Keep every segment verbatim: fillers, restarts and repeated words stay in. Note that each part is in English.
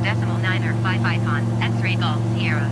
decimal nine or five icon, X-ray Golf Sierra.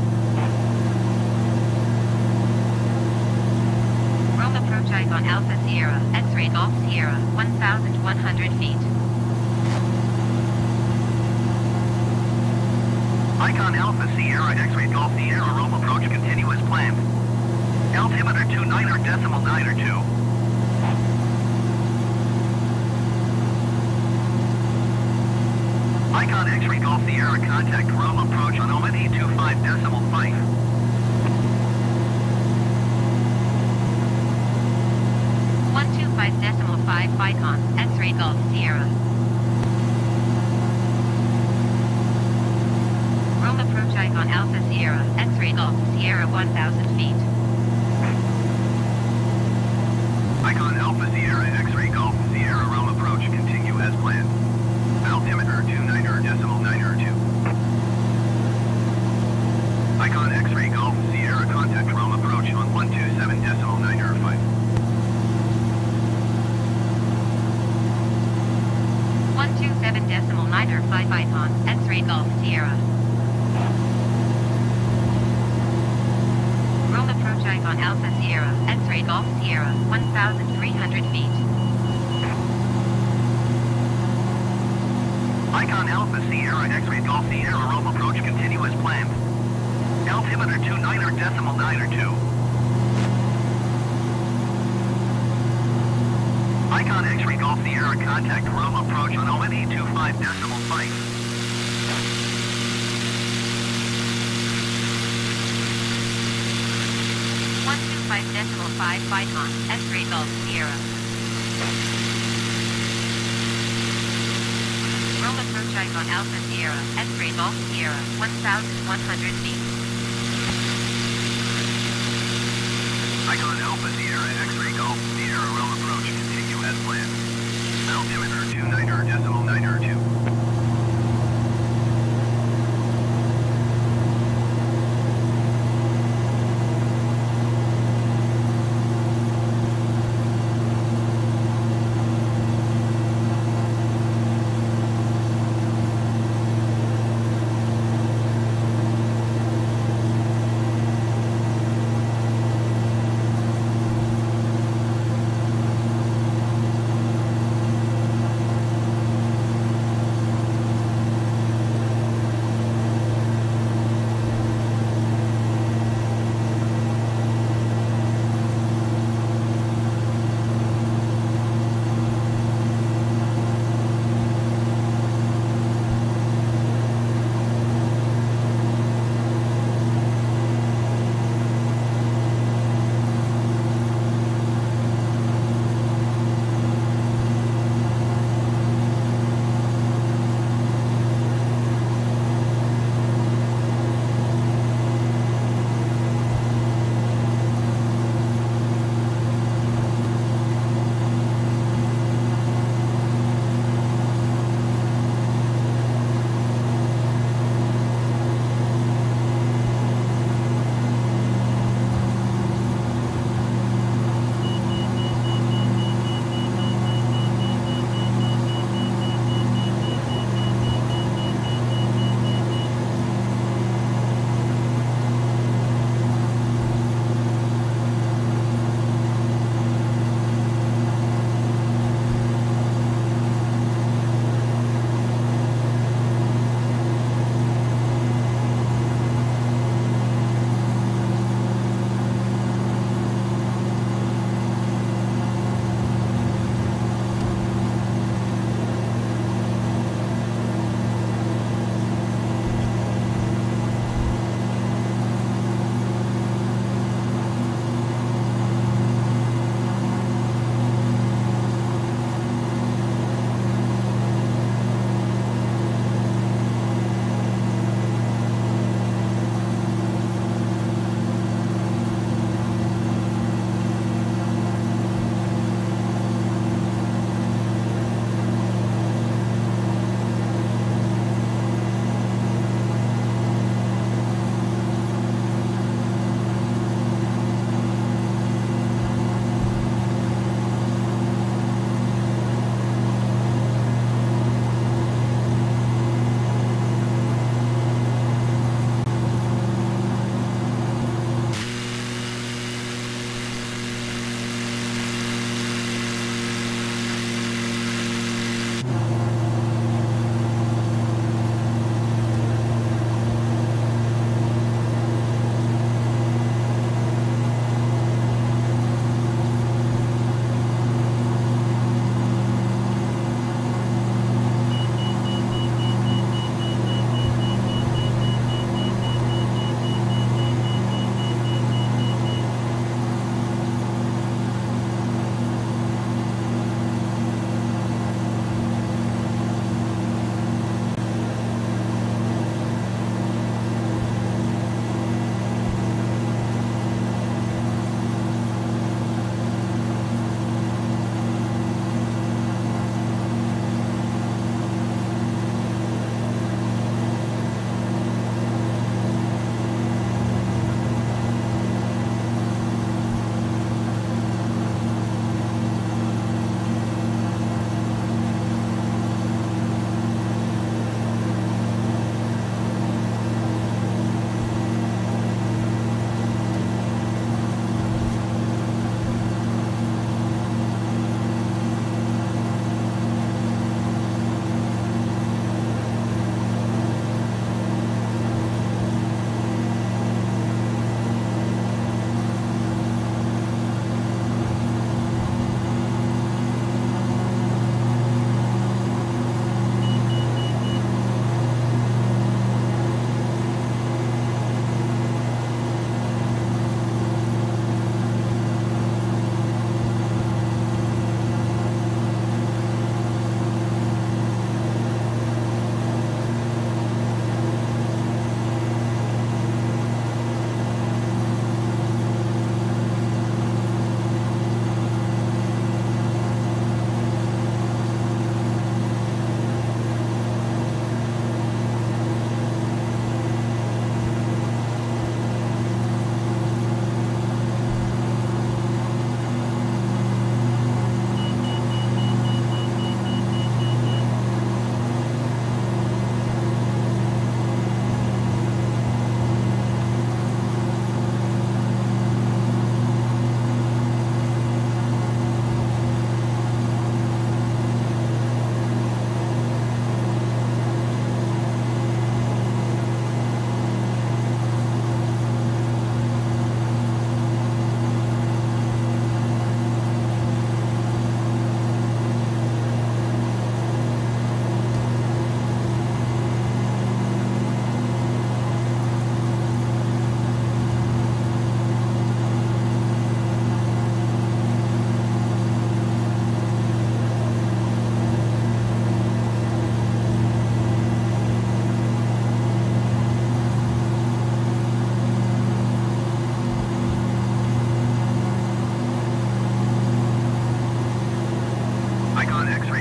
Rome approach icon Alpha Sierra, X-ray Golf Sierra, one thousand one hundred feet. Icon Alpha Sierra, X-ray Golf Sierra, Rome approach continue as planned. Altimeter two nine or decimal nine or two. Icon X-ray Golf Sierra, contact Rome approach on O N E two five decimal five. one two five decimal five icon, X-ray Golf Sierra. Rome approach icon Alpha Sierra, X-ray Golf Sierra one thousand feet. Icon Alpha Sierra, X-ray Golf Sierra, Rome approach continue as planned. Altimeter two nine or decimal nine or two. Icon X-ray Golf Sierra, contact Rome approach on one two seven decimal nine or five. one two seven decimal nine or five icon, X-ray Golf Sierra. Rome approach icon Alpha Sierra, X-ray Golf Sierra, one thousand three hundred feet. Icon Alpha Sierra, X-ray Golf Sierra, Rome approach continue as planned. Altimeter two nine or decimal nine or two. Icon X-ray Golf Sierra, contact Rome approach on O N E two five decimal five. one two five decimal five icon, X-ray Golf Sierra. Rome approach icon Alpha Sierra, X-ray Golf Sierra, one thousand one hundred feet. Icon Alpha Sierra, X-ray Golf Sierra, Rome approach continue as planned. Altimeter two nine or decimal nine or two.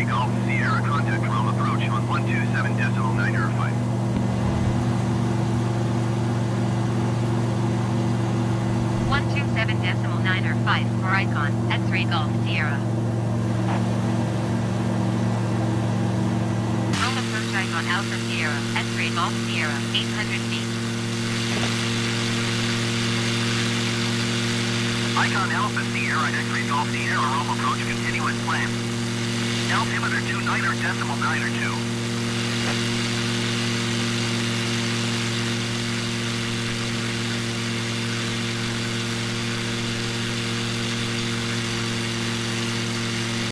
X-ray Golf Sierra, contact Rome approach on one two seven decimal nine zero five. one two seven decimal nine or five for Icon, X-ray Golf Sierra. Rome approach Icon Alpha Sierra, X-ray Golf Sierra, eight hundred feet. Icon Alpha Sierra, X-ray Golf Sierra, Rome approach, continue as planned. Altimeter two niner decimal nine or two.